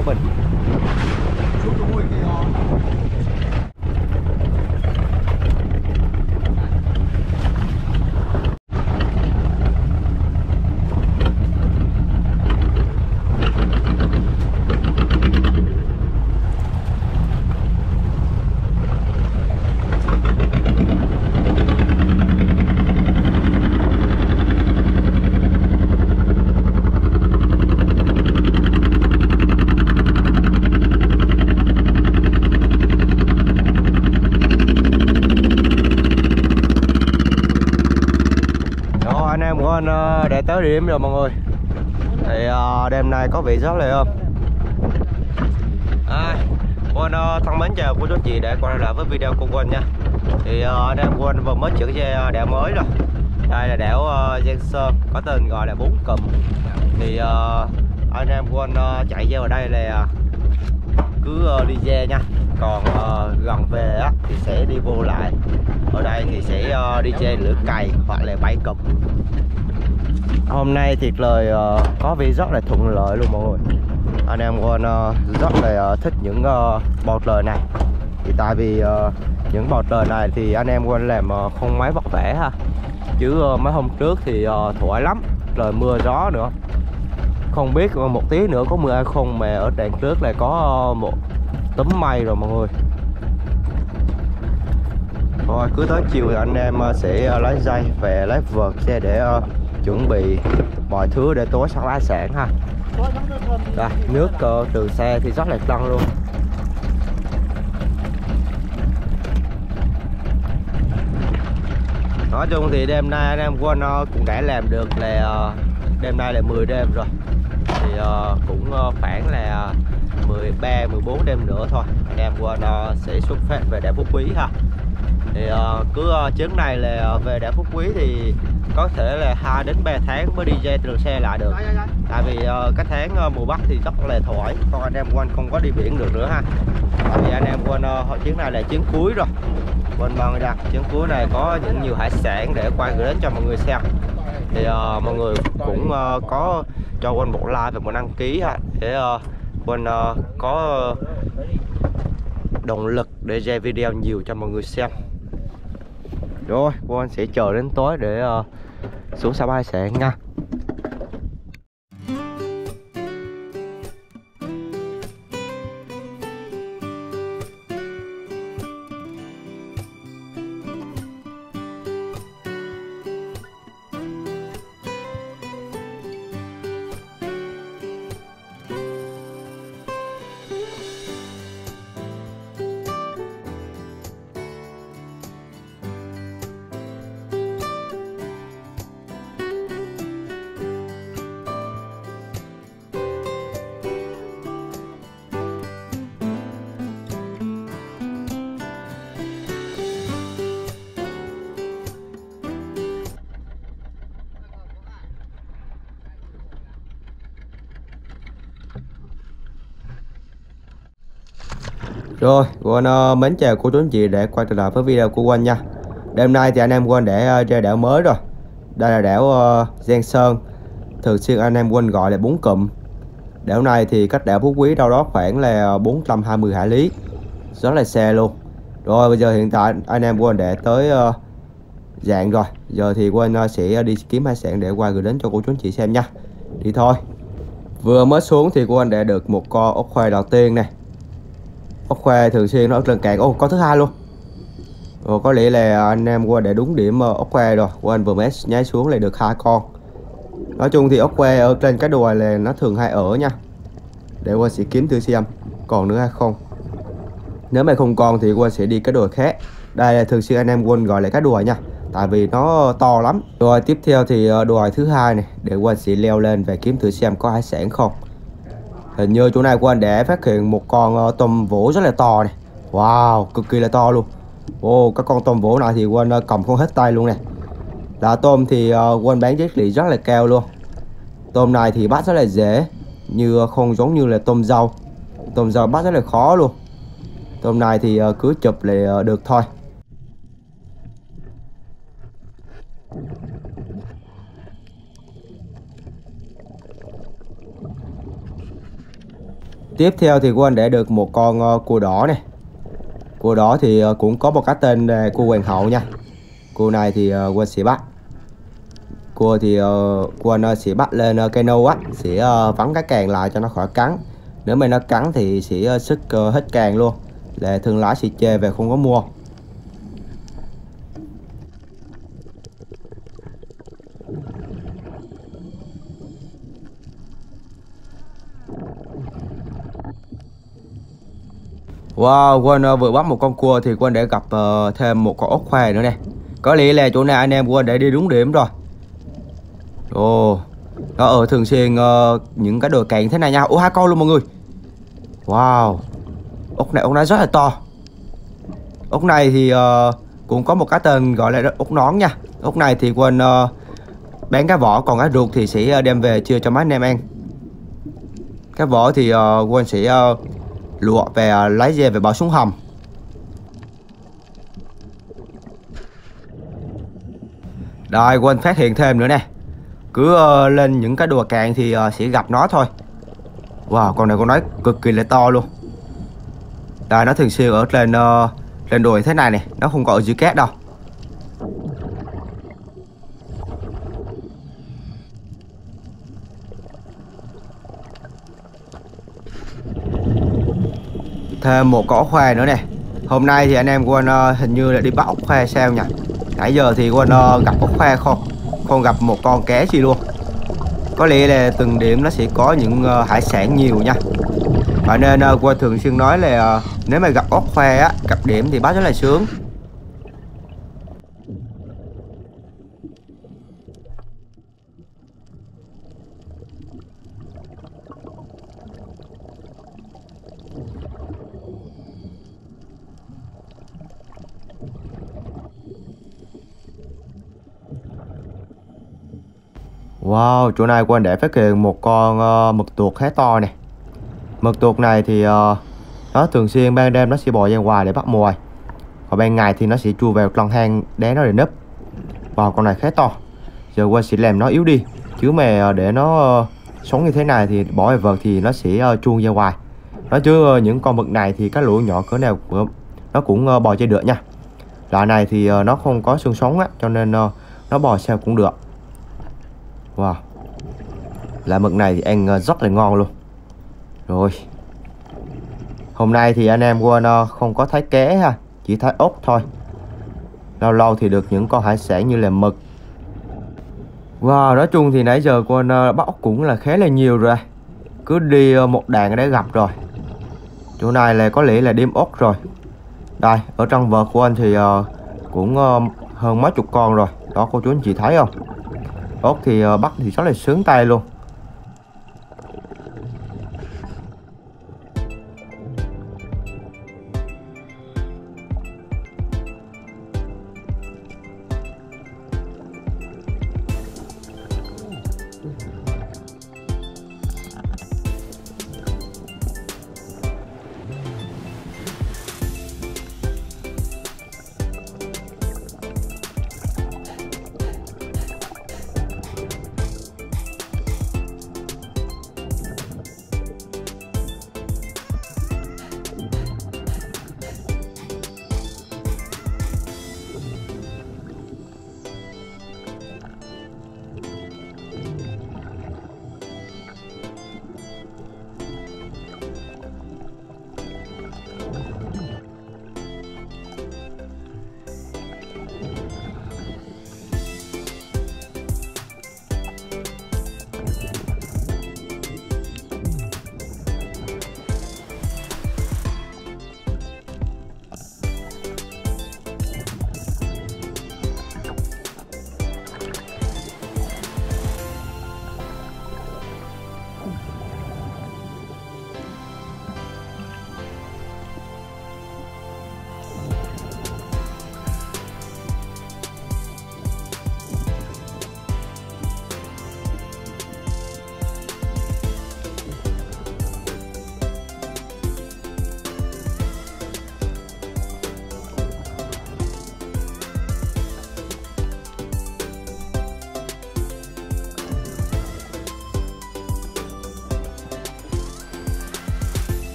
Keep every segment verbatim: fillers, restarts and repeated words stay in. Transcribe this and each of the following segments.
của mình. Anh em của anh đã tới địa điểm rồi mọi người. Thì uh, đêm nay có vị rất là ôm. À, của anh uh, thân mến chào cô chú chị đã quay lại với video của anh nha. Thì uh, anh em của anh vừa mới chuyển về đảo mới rồi. Đây là đảo uh, Giang Sơn, có tên gọi là Bốn Cụm. Thì uh, anh em của anh uh, chạy vô ở đây là cứ uh, đi về nha. Còn uh, gần về á thì sẽ đi vô lại. Ở đây thì sẽ uh, đi chơi lửa cày hoặc là bảy cụm. Hôm nay thiệt lời uh, có vị rất là thuận lợi luôn mọi người. Anh em của anh uh, rất là uh, thích những uh, bọt lời này. Thì tại vì uh, những bọt lời này thì anh em của anh làm uh, không mấy vất vả ha. Chứ uh, mấy hôm trước thì uh, thoải lắm, trời mưa gió nữa. Không biết uh, một tí nữa có mưa hay không, mà ở đằng trước là có uh, một tấm mây rồi mọi người. Rồi cứ tới chiều thì anh em uh, sẽ uh, lấy dây về lấy vợt xe để uh, chuẩn bị mọi thứ để tối săn hải sản ha. Đây, nước uh, từ xe thì rất là trong luôn. Nói chung thì đêm nay anh em của anh uh, cũng đã làm được là uh, đêm nay là mười đêm rồi. Thì uh, cũng uh, khoảng là mười ba mười bốn đêm nữa thôi anh em của anh uh, sẽ xuất phát về đảo Phú Quý ha. Thì uh, cứ uh, chuyến này là uh, về đảo Phú Quý thì có thể là hai đến ba tháng mới đi dây từ xe lại được. Tại vì uh, cái tháng uh, mùa Bắc thì rất là thoải, còn anh em của anh không có đi biển được nữa ha. Tại vì anh em của anh uh, chuyến này là chuyến cuối rồi. Quên bằng ra chuyến cuối này có những nhiều hải sản để quay gửi đến cho mọi người xem. Thì uh, mọi người cũng uh, có cho quên một like và một đăng ký ha, để uh, quên uh, có uh, động lực để ra video nhiều cho mọi người xem. Rồi, cô anh sẽ chờ đến tối để uh, xuống sapa hải sản nha. Rồi, cô anh uh, mến chào cô chú anh chị đã quay trở lại với video của anh nha. Đêm nay thì anh em của anh đã uh, ra đảo mới rồi. Đây là đảo uh, Giang Sơn, thường xuyên anh em của anh gọi là Bốn Cụm. Đảo này thì cách đảo Phú Quý đâu đó khoảng là bốn trăm hai mươi hải lý, rất là xa luôn. Rồi bây giờ hiện tại anh em của anh đã tới uh, dạng rồi. Giờ thì cô anh uh, sẽ đi kiếm hải sản để quay gửi đến cho cô chú anh chị xem nha. Đi thôi. Vừa mới xuống thì cô anh đã được một con ốc khoai đầu tiên này. Ốc khoe thường xuyên nó lên cạn. Ô, có thứ hai luôn. Rồi có lẽ là anh em qua để đúng điểm ốc khoe rồi. Qua anh vừa mới nhảy xuống lại được hai con. Nói chung thì ốc khoe ở trên cái đùi là nó thường hay ở nha. Để qua sẽ kiếm thử xem còn nữa hay không. Nếu mà không còn thì qua sẽ đi cái đùi khác. Đây là thường xuyên anh em quân gọi là cái đùi nha, tại vì nó to lắm. Rồi tiếp theo thì đùi thứ hai này, để qua sẽ leo lên và kiếm thử xem có hải sản không. Hình như chỗ này của anh để phát hiện một con uh, tôm vỗ rất là to này. Wow, cực kỳ là to luôn. Ồ, oh, các con tôm vỗ này thì quên uh, cầm không hết tay luôn nè. Là tôm thì uh, quên bán giá trị rất là cao luôn. Tôm này thì bắt rất là dễ, như uh, không giống như là tôm dâu. Tôm dâu bắt rất là khó luôn. Tôm này thì uh, cứ chụp là uh, được thôi. Tiếp theo thì Quân để được một con uh, cua đỏ này. Cua đỏ thì uh, cũng có một cái tên là cua hoàng hậu nha. Cua này thì uh, Quân sẽ bắt. Cua thì uh, Quân uh, sẽ bắt lên uh, cây nâu á, sẽ uh, vắn cái càng lại cho nó khỏi cắn. Nếu mà nó cắn thì sẽ uh, sức uh, hết càng luôn, là thương lái sẽ chê về không có mua. Wow, Quân uh, vừa bắt một con cua thì Quân để gặp uh, thêm một con ốc khoe nữa nè. Có lẽ là chỗ này anh em Quân để đi đúng điểm rồi. Ồ, nó ở thường xuyên uh, những cái đồi cạn thế này nha. Ủa, hai con luôn mọi người. Wow, ốc này ốc này rất là to. Ốc này thì uh, cũng có một cái tên gọi là ốc nón nha. Ốc này thì Quân uh, bán cái vỏ, còn cái ruột thì sẽ đem về chia cho mấy anh em ăn. Cái vỏ thì uh, Quân sẽ uh, lụa về uh, lấy về về bỏ xuống hầm. Rồi Quân phát hiện thêm nữa nè. Cứ uh, lên những cái đùa cạn thì uh, sẽ gặp nó thôi. Wow, con này con nói cực kỳ là to luôn. Đây, nó thường xuyên ở trên uh, lên đùi thế này nè, nó không có ở dưới cát đâu. Thêm một con ốc khoe nữa nè. Hôm nay thì anh em Quân uh, hình như là đi bắt ốc khoe sao nhỉ? Nãy giờ thì Quân uh, gặp ốc khoe không, không gặp một con cá gì luôn. Có lẽ là từng điểm nó sẽ có những uh, hải sản nhiều nha. Và nên uh, Quân thường xuyên nói là uh, nếu mà gặp ốc khoe á, gặp điểm thì bắt rất là sướng. Wow, chỗ này Quân để phát hiện một con uh, mực tuột khá to này. Mực tuột này thì uh, nó thường xuyên ban đêm nó sẽ bò ra ngoài để bắt mồi, còn ban ngày thì nó sẽ chui vào trong hang đá nó để núp. Wow, con này khá to. Giờ Quân sẽ làm nó yếu đi, chứ mà để nó uh, sống như thế này thì bỏ vào vợt thì nó sẽ uh, chuông ra ngoài. Nói chứ uh, những con mực này thì cái lũ nhỏ cỡ nào nó cũng uh, bò chơi được nha. Loại này thì uh, nó không có xương sống á, cho nên uh, nó bò sao cũng được. Wow, là mực này thì ăn uh, rất là ngon luôn. Rồi, hôm nay thì anh em Quân uh, không có thấy cá ha, chỉ thấy ốc thôi. Lâu lâu thì được những con hải sản như là mực. Wow, nói chung thì nãy giờ Quân uh, bắt ốc cũng là khá là nhiều rồi. Cứ đi uh, một đàn đã gặp rồi. Chỗ này là có lẽ là đêm ốc rồi. Đây, ở trong vợt của anh thì uh, cũng uh, hơn mấy chục con rồi. Đó, cô chú anh chị thấy không? Ốc thì uh, bắt thì rất là sướng tay luôn.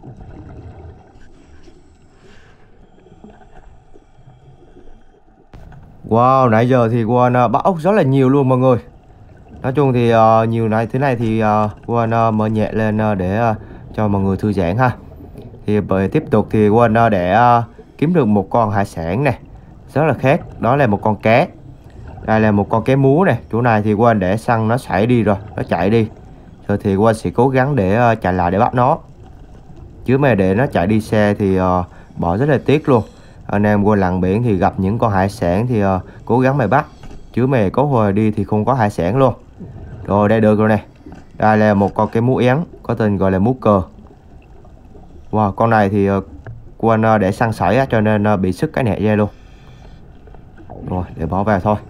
Wow, nãy giờ thì Quân uh, bắt ốc rất là nhiều luôn mọi người. Nói chung thì uh, nhiều này thế này thì uh, Quân uh, mở nhẹ lên uh, để uh, cho mọi người thư giãn ha. Thì bởi tiếp tục thì Quân uh, để uh, kiếm được một con hải sản này rất là khác, đó là một con cá. Đây là một con cá múa này. Chỗ này thì Quân để săn nó xảy đi rồi, nó chạy đi. Rồi thì Quân sẽ cố gắng để uh, chạy lại để bắt nó. Chứ mà để nó chạy đi xe thì uh, bỏ rất là tiếc luôn. Anh em qua lặn biển thì gặp những con hải sản thì uh, cố gắng mà bắt. Chứ mà có hồi đi thì không có hải sản luôn. Rồi đây được rồi nè. Đây là một con cá mú én, có tên gọi là mú cờ. Wow, con này thì uh, Quân uh, để săn sỏi á, cho nên uh, bị sức cái nẹt dây luôn. Rồi để bỏ vào thôi.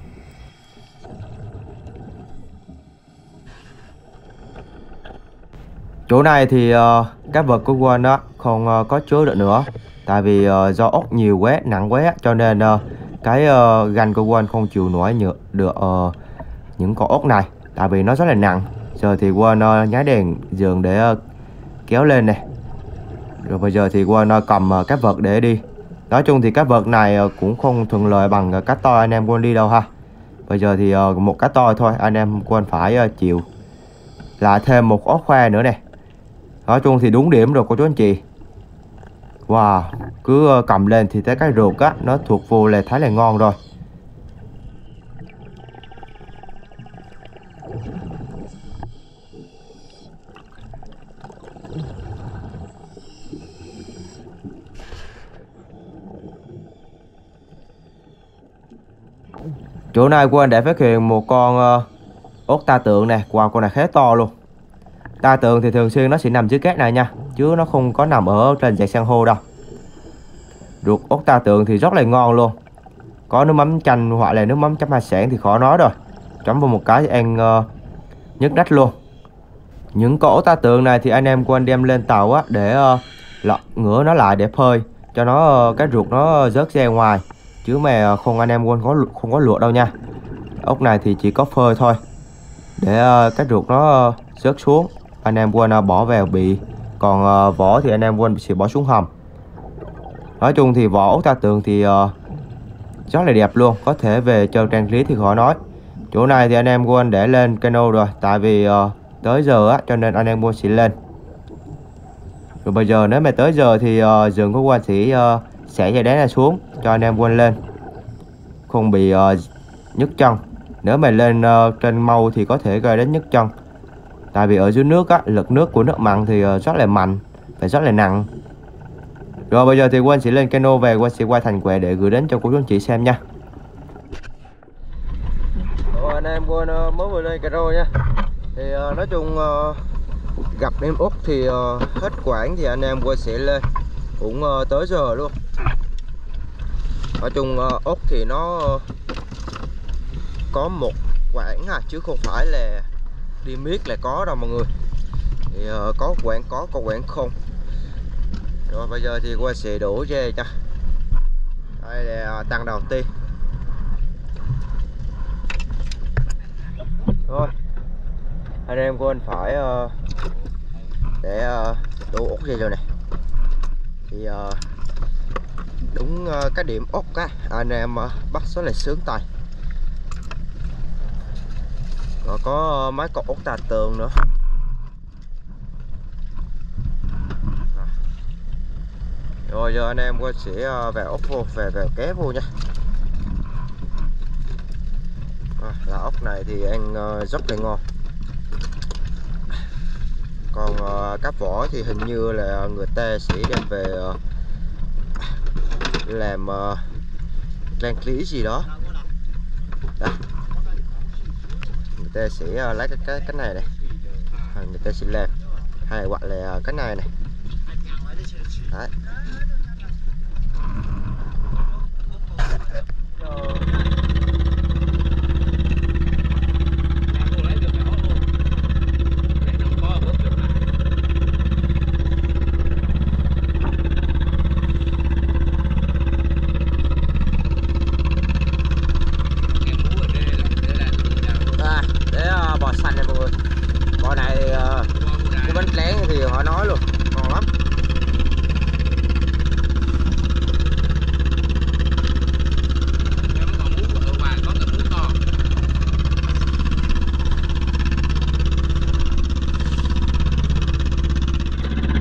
Chỗ này thì uh, cá vật của Quân đó không uh, có chứa được nữa. Tại vì uh, do ốc nhiều quá, nặng quá, cho nên uh, cái uh, ganh của Quân không chịu nổi nhựa được uh, những con ốc này. Tại vì nó rất là nặng. Giờ thì Quân uh, nháy đèn giường để uh, kéo lên này. Rồi bây giờ thì Quân uh, cầm uh, cá vật để đi. Nói chung thì cá vật này uh, cũng không thuận lợi bằng uh, cá to anh em Quân đi đâu ha. Bây giờ thì uh, một cá to thôi anh em Quân phải uh, chịu. Lại thêm một ốc khoa nữa nè. Nói chung thì đúng điểm rồi cô chú anh chị. Wow, cứ cầm lên thì thấy cái ruột á, nó thuộc vô là thấy là ngon rồi. Chỗ này Quân đã phát hiện một con uh, ốc ta tượng nè. Wow, con này khá to luôn. Ta tượng thì thường xuyên nó sẽ nằm dưới cát này nha, chứ nó không có nằm ở trên dạng san hô đâu. Ruột ốc ta tượng thì rất là ngon luôn. Có nước mắm chanh hoặc là nước mắm chấm hải sản thì khó nói rồi. Chấm vào một cái ăn uh, nhức nách luôn. Những con ốc ta tượng này thì anh em Quân đem lên tàu á, để uh, lọt ngửa nó lại để phơi cho nó uh, cái ruột nó rớt ra ngoài. Chứ mà không anh em Quân có không có luộc đâu nha. Ốc này thì chỉ có phơi thôi, để uh, cái ruột nó uh, rớt xuống. Anh em Quân uh, bỏ vào bị. Còn uh, vỏ thì anh em Quân sẽ bỏ xuống hầm. Nói chung thì vỏ ốc ta tượng thì uh, rất là đẹp luôn. Có thể về cho trang trí thì khỏi nói. Chỗ này thì anh em Quân để lên cano rồi. Tại vì uh, tới giờ á, cho nên anh em Quân sẽ lên. Rồi bây giờ nếu mà tới giờ thì uh, giường của Quân sẽ uh, xẻ dây đá này xuống cho anh em Quân lên, không bị uh, nhức chân. Nếu mà lên uh, trên mâu thì có thể gây đến nhức chân. Tại vì ở dưới nước á, lực nước của nước mặn thì uh, rất là mạnh và rất là nặng. Rồi bây giờ thì Quân sẽ lên cano về, Quân sẽ quay thành quẹ để gửi đến cho cô chú anh chị xem nha. Rồi anh em Quân uh, mới vừa lên cano nha. Thì uh, nói chung uh, gặp em út thì uh, hết quãng thì anh em Quân sẽ lên. Cũng uh, tới giờ luôn. Nói chung uh, út thì nó uh, có một quãng à, chứ không phải là đi miết là có đâu mọi người. Thì uh, có quãng có, có quãng không. Rồi bây giờ thì Quân sẽ đổ dê cho. Đây là tăng đầu tiên. Rồi anh em Quân phải uh, để uh, đổ ốc dê rồi này. Thì uh, đúng uh, cái điểm ốc á, anh em uh, bắt số là sướng tay. Rồi có uh, mấy con ốc ta tường nữa. Rồi giờ anh em sẽ vào ốc vô, về vào ké vô nha. À, là ốc này thì ăn rất là ngon. Còn uh, cá vỏ thì hình như là người ta sẽ đem về uh, làm uh, trang trí gì đó. Đây. Người ta sẽ uh, lấy cái, cái cái này này, người ta sẽ làm, hay hoặc là cái này này. Đấy. Bò xanh này mọi người. Bò này uh, cái bánh lén thì họ nói luôn ngon lắm.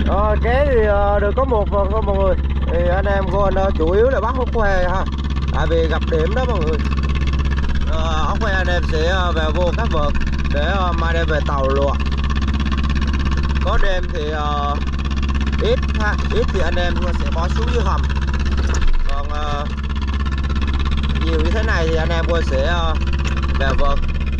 Ờ, ké thì uh, được có một phần thôi mọi người. Thì anh em của anh uh, chủ yếu là bắt ốc khoe ha. Tại vì gặp điểm đó mọi người. Uh, ốc khoe anh em sẽ uh, vào vô các vợt để uh, mai đem về tàu luôn. Có đêm thì uh, ít ha, ít thì anh em sẽ bỏ xuống dưới hầm. Còn uh, nhiều như thế này thì anh em của sẽ uh, vào vợt.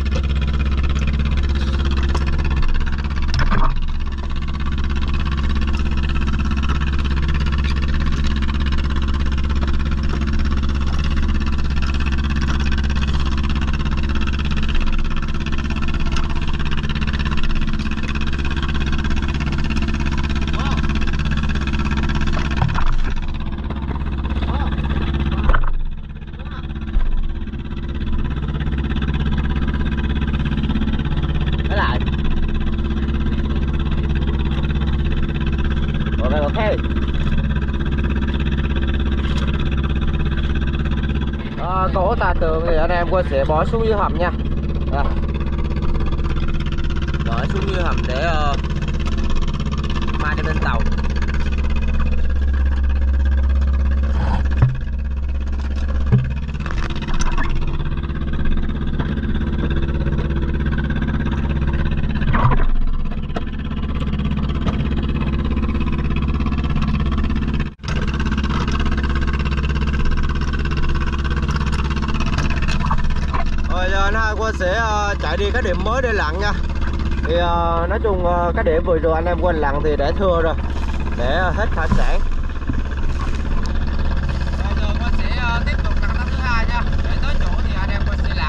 Okay. À, cổ tà tường thì anh em quên sẽ bỏ xuống dưới hầm nha. À. Bỏ xuống dưới hầm để uh, mai đem lên tàu. Quân sẽ uh, chạy đi cái điểm mới để lặn nha. Thì uh, nói chung uh, cái điểm vừa rồi anh em quên lặn thì để thưa rồi, để uh, hết hải sản. Bây giờ Quân sẽ uh, tiếp tục lặn năm thứ hai nha. Để tới chỗ thì anh em Quân sẽ lặn.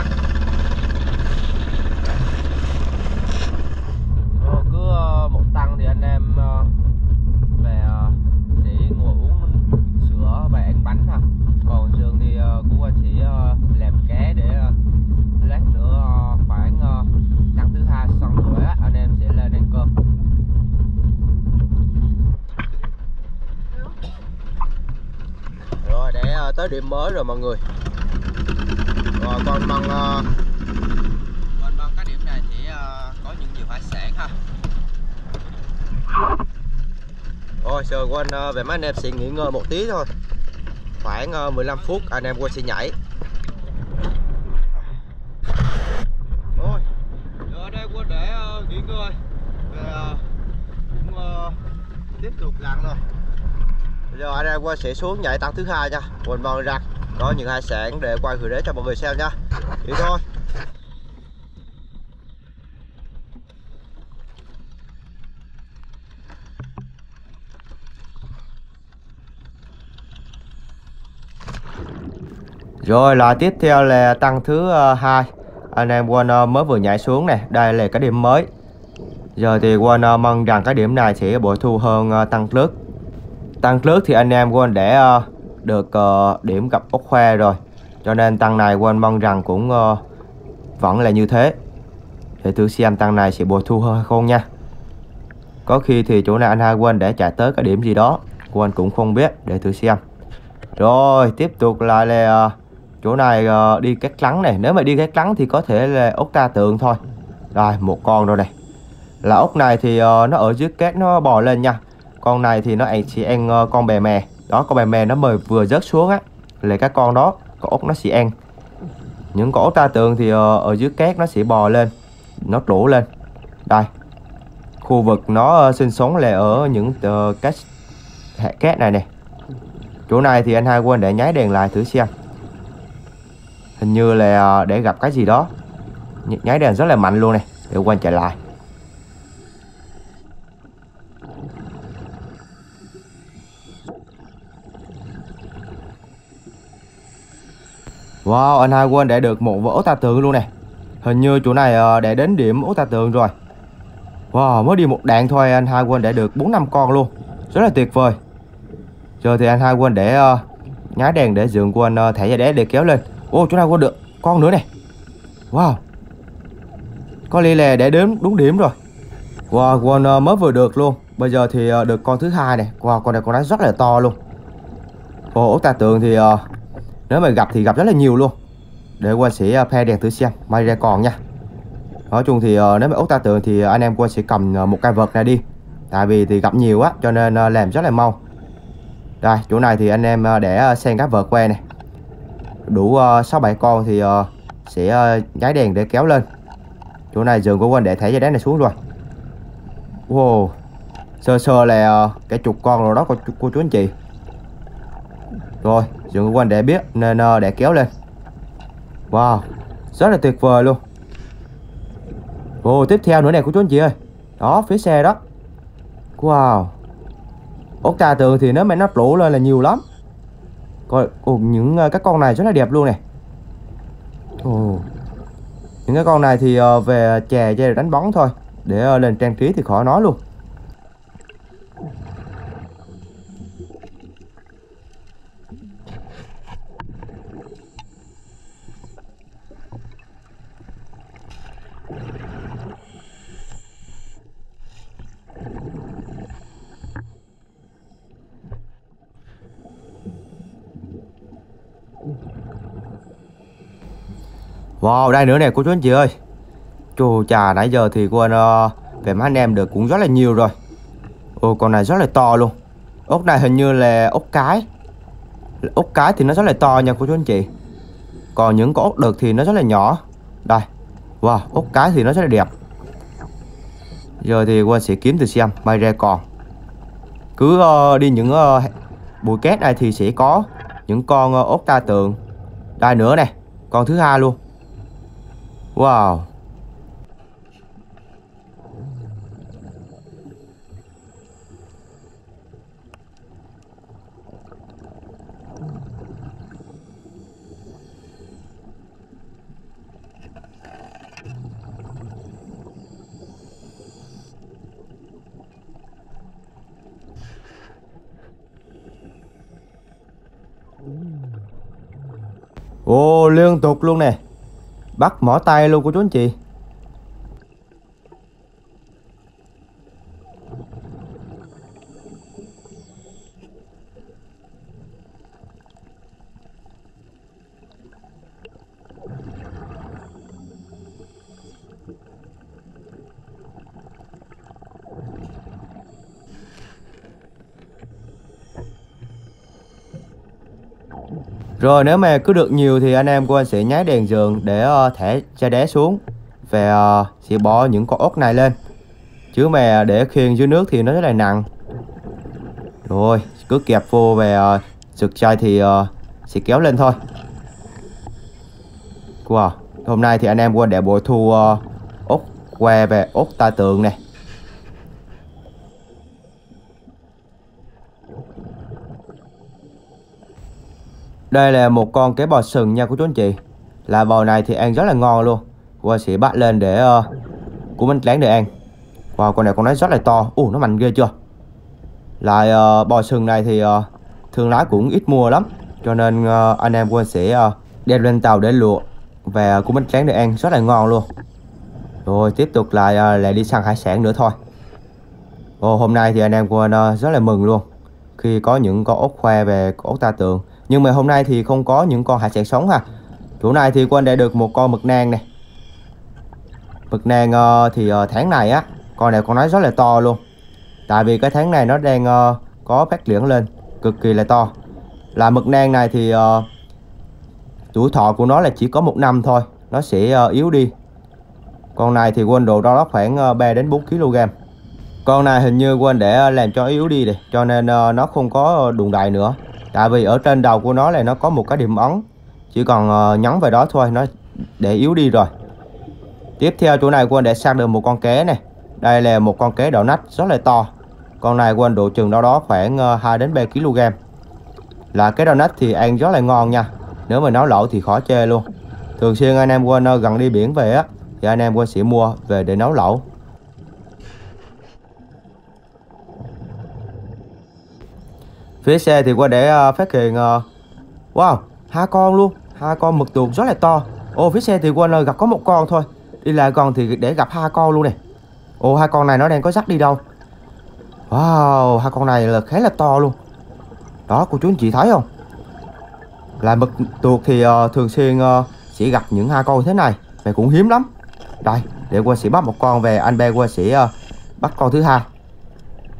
Rồi, cứ uh, một tăng thì anh em uh, về uh, sẽ ngồi uống sữa và ăn bánh ha. Còn Sương thì uh, của Quân sẽ uh, làm cá để uh, lát nữa khoảng tăng thứ hai xong rồi á anh em sẽ lên ăn cơm. Rồi để tới điểm mới rồi mọi người. Rồi còn bằng còn bằng cái điểm này chỉ có những nhiều hải sản ha. Rồi giờ quên về mấy anh em sẽ nghỉ ngơi một tí thôi, khoảng mười lăm phút anh em quên sẽ nhảy. Để uh, nghỉ ngơi về uh, cũng uh, tiếp tục lặn rồi. Bây giờ anh em qua sẽ xuống nhảy tăng thứ hai nha. Quên mong rằng có những hải sản để quay gửi đến cho mọi người xem nha. Đi thôi. Rồi là tiếp theo là tăng thứ hai. Anh em quên uh, mới vừa nhảy xuống này, đây là cái điểm mới. Giờ thì quên uh, mong rằng cái điểm này sẽ bội thu hơn uh, tăng trước. Tăng trước thì anh em quên để uh, được uh, điểm gặp ốc khoe rồi, cho nên tăng này quên mong rằng cũng uh, vẫn là như thế. Để thử xem tăng này sẽ bội thu hơn không nha. Có khi thì chỗ này anh hai quên để chạy tới cái điểm gì đó, quên cũng không biết, để thử xem. Rồi tiếp tục lại là uh, chỗ này uh, đi cát trắng này. Nếu mà đi cát trắng thì có thể là ốc ta tượng thôi. Rồi một con rồi này. Là ốc này thì uh, nó ở dưới cát nó bò lên nha. Con này thì nó chỉ ăn uh, con bè mè. Đó, con bè mè nó mới vừa rớt xuống á, là cái con đó, con ốc nó sẽ ăn. Những con ốc ta tượng thì uh, ở dưới cát nó sẽ bò lên, nó trổ lên. Đây, khu vực nó uh, sinh sống là ở những uh, cát hạt cát này nè. Chỗ này thì anh hai quên để nháy đèn lại thử xem. Hình như là để gặp cái gì đó. Nháy đèn rất là mạnh luôn này. Để quên chạy lại. Wow, anh hai quên để được một vỡ ta tượng luôn này. Hình như chỗ này để đến điểm ố ta tượng rồi. Wow, mới đi một đạn thôi anh hai quên để được bốn năm con luôn. Rất là tuyệt vời. Giờ thì anh hai quên để uh, nháy đèn để dường quên uh, thẻ ra đế để kéo lên. Ô, chỗ này quên được con nữa này. Wow, có lẽ là để đếm đúng điểm rồi. Wow, quên uh, mới vừa được luôn. Bây giờ thì uh, được con thứ hai này. Wow, con này con này rất là to luôn. Ồ, ốc ta tượng thì uh, nếu mà gặp thì gặp rất là nhiều luôn. Để quên sẽ uh, phe đèn thử xem may ra còn nha. Nói chung thì uh, nếu mà ốc ta tượng thì anh em quên sẽ cầm uh, một cây vợt này đi. Tại vì thì gặp nhiều á cho nên uh, làm rất là mau. Đây, chỗ này thì anh em uh, để uh, sen cá vợt que này. Đủ sáu bảy con thì uh, sẽ uh, nháy đèn để kéo lên. Chỗ này giường của Quân để thảy dây đá này xuống rồi. Wow, sơ sơ là uh, cái chục con rồi đó cô, cô chú anh chị. Rồi, giường của Quân để biết nên uh, để kéo lên. Wow, rất là tuyệt vời luôn. Ồ, tiếp theo nữa nè cô chú anh chị ơi. Đó, phía xe đó. Wow, ốc ta tường thì nếu mà nó lũ lên là nhiều lắm. Coi, ồ, những uh, các con này rất là đẹp luôn nè. Ồ, những cái con này thì uh, về chè cho đánh bóng thôi. Để uh, lên trang trí thì khỏi nói luôn. Wow, đây nữa nè cô chú anh chị ơi. Chù chà, nãy giờ thì quên uh, về mấy anh em được cũng rất là nhiều rồi. Ồ, con này rất là to luôn. Ốc này hình như là ốc cái. Ốc cái thì nó rất là to nha cô chú anh chị. Còn những con ốc đực thì nó rất là nhỏ. Đây. Wow, ốc cái thì nó rất là đẹp. Giờ thì quên sẽ kiếm từ xem may ra còn. Cứ uh, đi những uh, bụi két này thì sẽ có những con uh, ốc ta tượng. Đây nữa nè, con thứ hai luôn. Wow. Ồ, liên tục luôn nè. Bắt mỏ tay luôn của chú anh chị. Rồi nếu mà cứ được nhiều thì anh em của anh sẽ nháy đèn giường để uh, thả chai đá xuống. Và uh, sẽ bỏ những con ốc này lên. Chứ mà để khiêng dưới nước thì nó rất là nặng. Rồi cứ kẹp vô và uh, sực chai thì uh, sẽ kéo lên thôi. Wow, hôm nay thì anh em quên để bội thu uh, ốc que về ốc ta tượng này. Đây là một con cá bò sừng nha cô chú anh chị. Là bò này thì ăn rất là ngon luôn. Qua sẽ bắt lên để uh, của mình láng để ăn. Wow, con này con nói rất là to. Ồ, nó mạnh ghê chưa. Lại uh, bò sừng này thì uh, thương lái cũng ít mua lắm. Cho nên uh, anh em quên sẽ uh, đem lên tàu để luộc. Và của mình láng để ăn rất là ngon luôn. Rồi tiếp tục lại uh, lại đi săn hải sản nữa thôi. Ồ, hôm nay thì anh em quên uh, rất là mừng luôn. Khi có những con ốc khoe về ốc ta tượng. Nhưng mà hôm nay thì không có những con hải sản sống ha. Chỗ này thì Quân đã được một con mực nang này. Mực nang uh, thì uh, tháng này á, con này con nói rất là to luôn. Tại vì cái tháng này nó đang uh, có phát triển lên cực kỳ là to. Là mực nang này thì uh, tuổi thọ của nó là chỉ có một năm thôi. Nó sẽ uh, yếu đi. Con này thì Quân độ đó khoảng uh, ba đến bốn ki lô gam. Con này hình như Quân để uh, làm cho yếu đi này. Cho nên uh, nó không có đụng đại nữa. Tại vì ở trên đầu của nó là nó có một cái điểm ấn. Chỉ còn uh, nhấn vào đó thôi, nó để yếu đi rồi. Tiếp theo chỗ này Quân để săn được một con cá này. Đây là một con cá đỏ nách rất là to. Con này Quân độ chừng đâu đó khoảng uh, hai đến ba ki lô gam. Là cái đỏ nách thì ăn rất là ngon nha. Nếu mà nấu lẩu thì khó chê luôn. Thường xuyên anh em Quân uh, gần đi biển về á, thì anh em Quân sẽ mua về để nấu lẩu. Phía xe thì Quân để uh, phát hiện uh, wow, hai con luôn. Hai con mực tuột rất là to. Ồ, phía xe thì Quân uh, gặp có một con thôi. Đi lại gần thì để gặp hai con luôn nè. Ồ, hai con này nó đang có dắt đi đâu. Wow, hai con này là khá là to luôn. Đó, cô chú anh chị thấy không. Là mực tuột thì uh, thường xuyên uh, sẽ gặp những hai con như thế này. Và cũng hiếm lắm. Đây, để Quân sẽ bắt một con về. Anh bé Quân sẽ uh, bắt con thứ hai.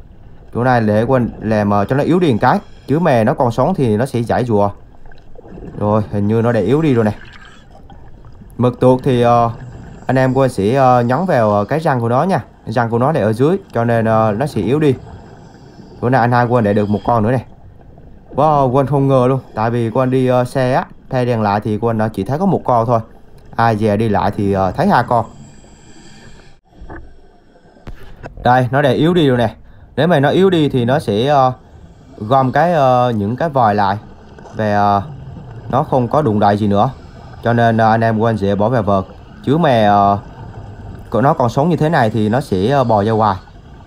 Chỗ này để quên làm cho nó yếu đi một cái, chứ mè nó còn sống thì nó sẽ giải rùa. Rồi hình như nó đã yếu đi rồi này. Mực tuột thì uh, anh em quên sẽ uh, nhấn vào cái răng của nó nha. Răng của nó để ở dưới cho nên uh, nó sẽ yếu đi. Bữa nay anh hai quên để được một con nữa này. Wow, quên không ngờ luôn. Tại vì quên đi uh, xe á, thay đèn lại thì quên uh, chỉ thấy có một con thôi. Ai về đi lại thì uh, thấy hai con. Đây, nó đã yếu đi rồi nè. Nếu mà nó yếu đi thì nó sẽ uh, gom cái uh, những cái vòi lại. Và uh, nó không có đụng đậy gì nữa. Cho nên uh, anh em quên sẽ bỏ vào vợt. Chứ mà uh, nó còn sống như thế này thì nó sẽ uh, bò ra ngoài.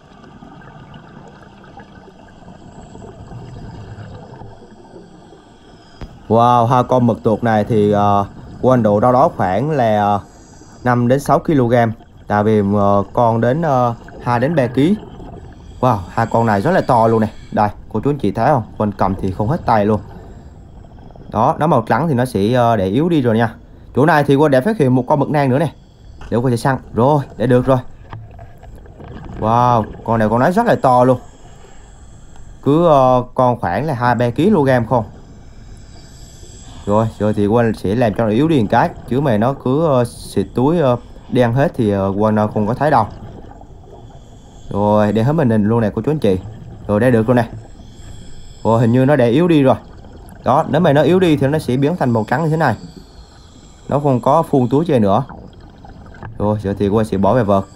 Wow, hai con mực tuột này thì uh, quên độ đâu đó khoảng là uh, năm đến sáu ki lô gam. Tại vì uh, con đến uh, hai đến ba ki lô gam. Wow, hai con này rất là to luôn này. Đây, cô chú anh chị thấy không? Quên cầm thì không hết tay luôn. Đó, nó màu trắng thì nó sẽ uh, để yếu đi rồi nha. Chỗ này thì quên đã phát hiện một con mực nang nữa này. Để quên sẽ săn. Rồi, để được rồi. Wow, con này con nói rất là to luôn. Cứ uh, con khoảng là hai ba ki lô gam không. Rồi, rồi thì quên sẽ làm cho nó yếu đi một cái. Chứ mà nó cứ uh, xịt túi uh, đen hết thì uh, quên uh, không có thấy đâu. Rồi, đen hết màn hình luôn này cô chú anh chị. Rồi, đây được luôn nè. Rồi, hình như nó đã yếu đi rồi. Đó, nếu mà nó yếu đi thì nó sẽ biến thành màu trắng như thế này. Nó không có phun túi chơi nữa. Rồi, giờ thì quên sẽ bỏ về vợt.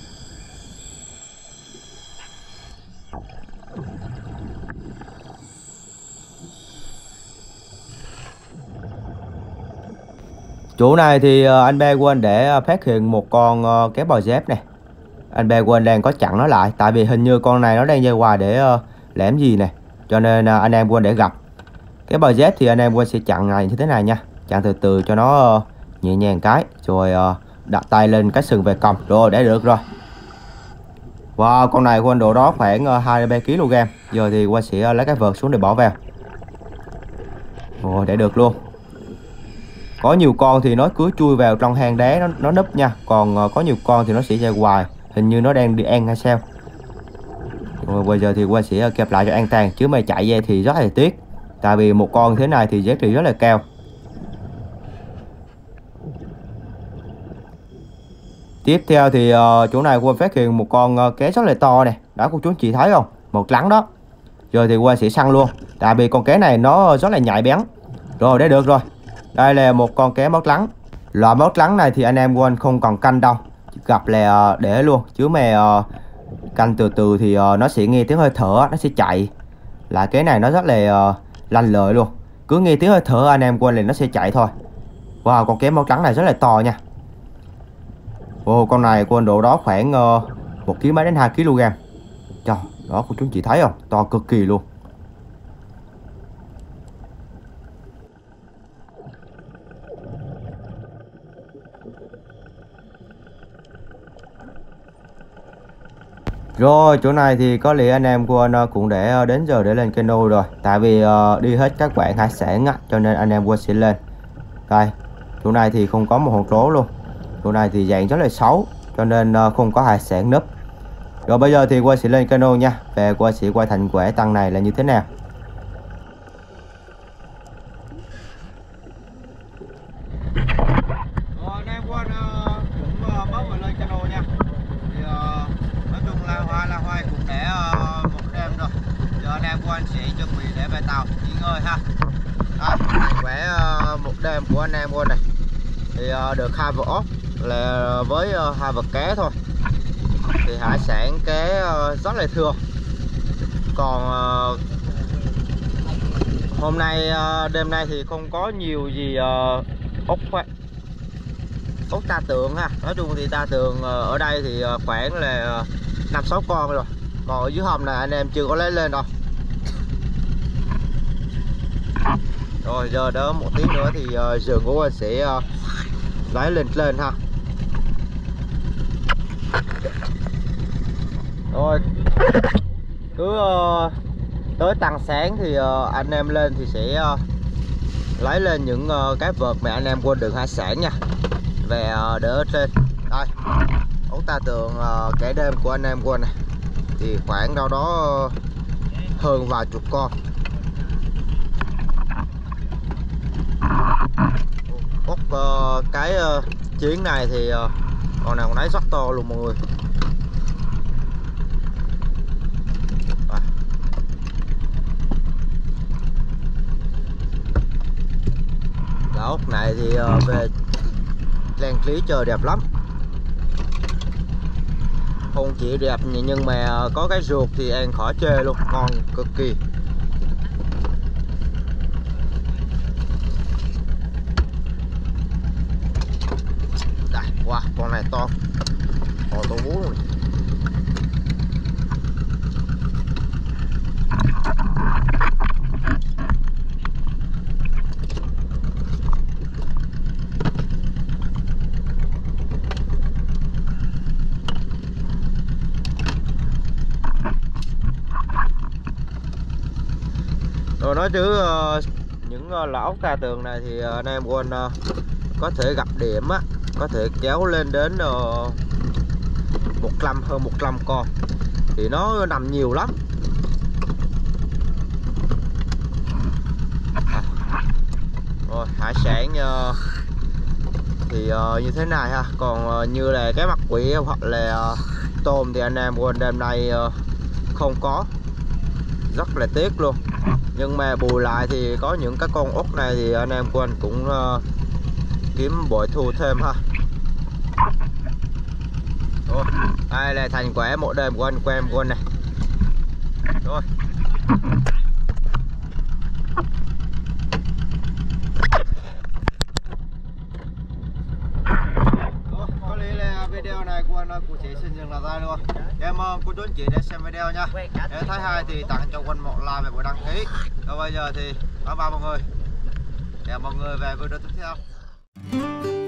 Chỗ này thì uh, anh ba quên để uh, phát hiện một con uh, kéo bò dép này. Anh ba quên đang có chặn nó lại. Tại vì hình như con này nó đang ra ngoài để uh, làm gì nè. Cho nên uh, anh em quên để gặp. Cái bò dép thì anh em quên sẽ chặn này như thế này nha. Chặn từ từ cho nó uh, nhẹ nhàng cái. Rồi uh, đặt tay lên cái sừng về còng. Rồi để được rồi. Wow, con này quên độ đó khoảng uh, hai ba ki lô gam. Giờ thì quên sẽ uh, lấy cái vợt xuống để bỏ vào. Rồi để được luôn. Có nhiều con thì nó cứ chui vào trong hang đá nó, nó núp nha. Còn uh, có nhiều con thì nó sẽ ra ngoài. Hình như nó đang đi ăn hay sao. Rồi bây giờ thì quên sẽ kẹp lại cho an toàn. Chứ mà chạy ra thì rất là tiếc. Tại vì một con thế này thì giá trị rất là cao. Tiếp theo thì uh, chỗ này quên phát hiện một con uh, cá rất là to này. Đó cô chú anh chị thấy không? Màu trắng đó. Giờ thì quên sẽ săn luôn. Tại vì con cá này nó rất là nhạy bén. Rồi để được rồi. Đây là một con cá máu trắng. Loại máu trắng này thì anh em quên không còn canh đâu. Gặp là uh, để luôn. Chứ mà uh, canh từ từ thì uh, nó sẽ nghe tiếng hơi thở. Nó sẽ chạy. Là cái này nó rất là uh, lanh lợi luôn. Cứ nghe tiếng hơi thở anh em quên là nó sẽ chạy thôi. Wow, con cá máu trắng này rất là to nha. Ồ, con này quên độ đó khoảng uh, một ký mấy đến hai ki lô gam. Trời, đó cô chú chị thấy không? To cực kỳ luôn. Rồi, chỗ này thì có lẽ anh em của anh cũng để đến giờ để lên cano rồi. Tại vì uh, đi hết các bạn hải sản á, cho nên anh em của sẽ lên. Đây, chỗ này thì không có một hòn trố luôn. Chỗ này thì dạng rất là xấu, cho nên uh, không có hải sản núp. Rồi bây giờ thì qua sẽ lên cano nha. Và qua sẽ quay thành quả tăng này là như thế nào. Rồi anh em qua uh, cũng uh, mới vừa lên cano nha. Thì uh, nói chung là hoa là hoa cũng để uh, một đêm rồi. Giờ anh em qua sẽ chuẩn bị để về tàu nghỉ ngơi ha. Đây, thành quả uh, một đêm của anh em qua này. Thì uh, được hai vỏ là với uh, hai vật cá thôi. Thì hải sản cá uh, rất là thưa. Còn uh, hôm nay uh, đêm nay thì không có nhiều gì uh, ốc ốc ta tượng ha. Nói chung thì ta tượng uh, ở đây thì uh, khoảng là năm sáu con rồi. Còn ở dưới hầm này anh em chưa có lấy lên đâu. Rồi giờ đỡ một tiếng nữa thì uh, giường của anh sẽ uh, lấy lên lên ha. Rồi cứ uh, tới tăng sáng thì uh, anh em lên thì sẽ uh, lấy lên những uh, cái vợt mà anh em quên được hải sản nha. Và uh, để ở trên đây ốc ta tượng uh, cả đêm của anh em quên này. Thì thì khoảng đâu đó hơn vài chục con. Ốc uh, cái uh, chuyến này thì uh, con nào con nấy rất to luôn mọi người. À. Là ốc này thì uh, về đèn khí trời đẹp lắm, không chỉ đẹp nhưng mà có cái ruột thì ăn khỏi chê luôn, ngon cực kỳ. Đây, wow, con này to, to to bú luôn. Rồi nói chứ uh, những uh, là ốc ca tường này thì uh, anh em quên uh, có thể gặp điểm á, có thể kéo lên đến uh, một trăm hơn một trăm con, thì nó nằm nhiều lắm. À. Rồi hải sản uh, thì uh, như thế này ha, còn uh, như là cái mặt quỷ hoặc là uh, tôm thì anh em quên đêm nay uh, không có, rất là tiếc luôn. Nhưng mà bù lại thì có những cái con ốc này thì anh em quên cũng uh, kiếm bội thu thêm ha. Ồ, đây là thành quả một đêm của anh của em quên này. Rồi. Ồ, có lẽ là video này của anh cũng sẽ xin dừng là tay luôn. Cảm ơn cô chú anh chị đã xem video nha. Nếu thấy hay thì tặng cho Quân một like và một đăng ký. Còn bây giờ thì bye bye mọi người. Hẹn mọi người về video tiếp theo.